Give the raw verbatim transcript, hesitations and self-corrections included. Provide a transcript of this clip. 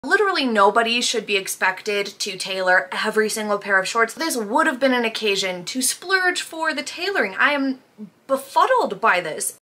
Literally nobody should be expected to tailor every single pair of shorts. This would have been an occasion to splurge for the tailoring. I am befuddled by this.